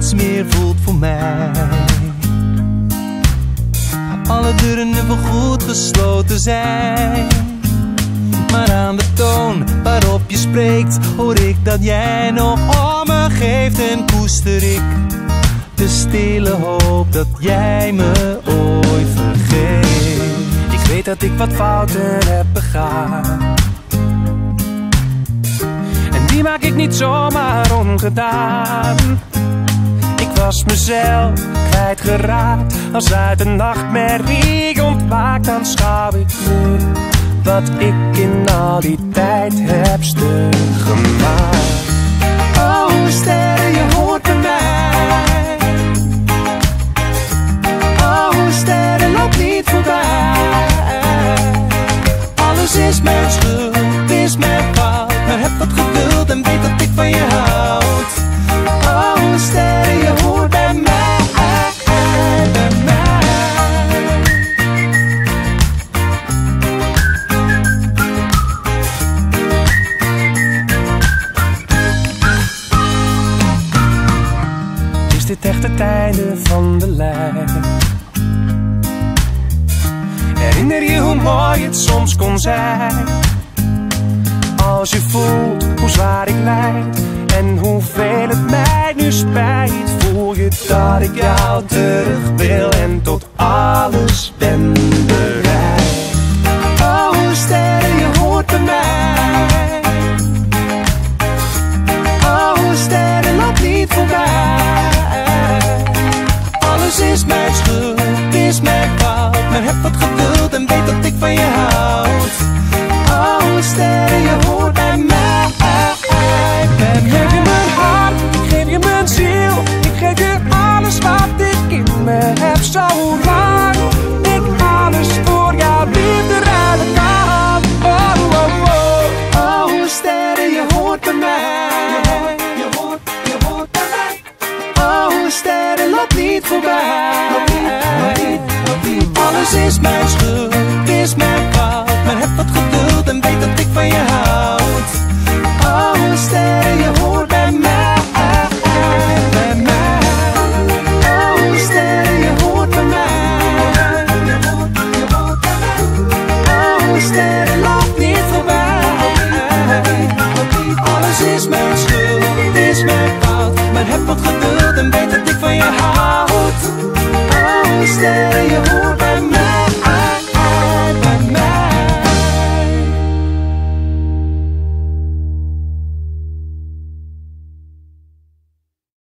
niets meer voelt voor mij. Alle deuren nu voorgoed gesloten zijn. Maar aan de toon waarop je spreekt hoor ik dat jij nog om me geeft. En koester ik de stille hoop dat jij me ooit vergeet. Ik weet dat ik wat fouten heb begaan. En die maak ik niet zomaar ongedaan. Ik was mezelf kwijtgeraakt. Als uit een nachtmerrie ontwaakt, dan schouw ik nu wat ik in al die tijd heb stuk gemaakt. Oh sterren, je hoort bij mij. Oh sterren, loop niet voorbij. Alles is mijn schuld, is mijn fout. Maar heb wat geduld en weet dat ik van je houd. Oh sterren, je hoort bij mij. Is dit echt het einde van de lijn? Herinner je hoe mooi het soms kon zijn? Als je voelt hoe zwaar ik lijd en hoeveel het mij nu spijt, voel je dat ik jou terug wil en tot alles ben bereid.